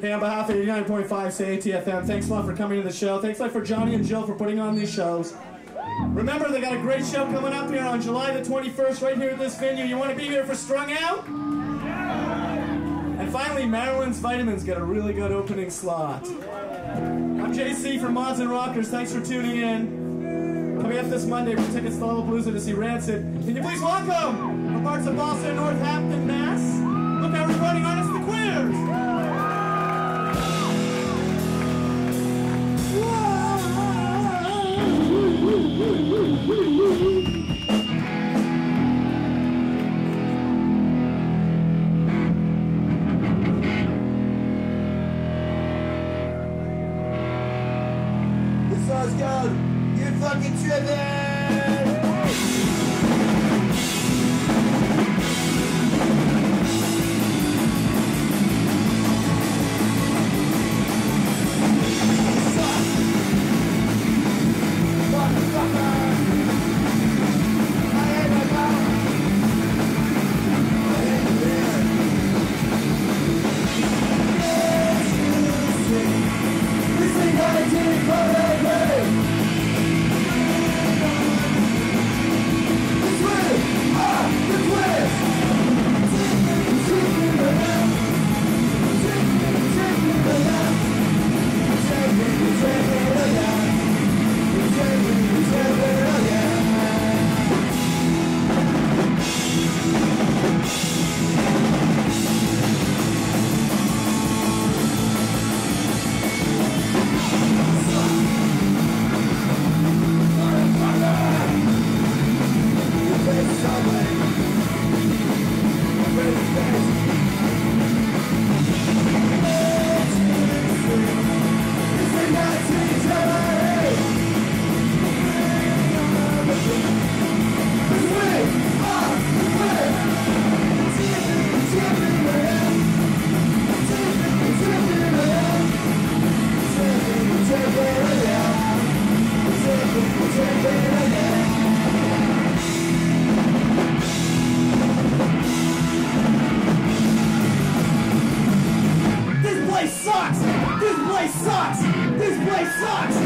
Hey, on behalf of 89.5 CATFM, thanks a lot for coming to the show. Thanks a lot for Johnny and Jill for putting on these shows. Remember, they got a great show coming up here on July the 21st right here at this venue. You want to be here for Strung Out? And finally, Marilyn's Vitamins got a really good opening slot. I'm JC from Mods and Rockers. Thanks for tuning in. Coming up this Monday for tickets to Lollapalooza to see Rancid. Can you please welcome from parts of Boston and Northampton, Mass. Look how we're running on us, the Queers. This song's called You Fucking Trippin'! This place sucks! This place sucks!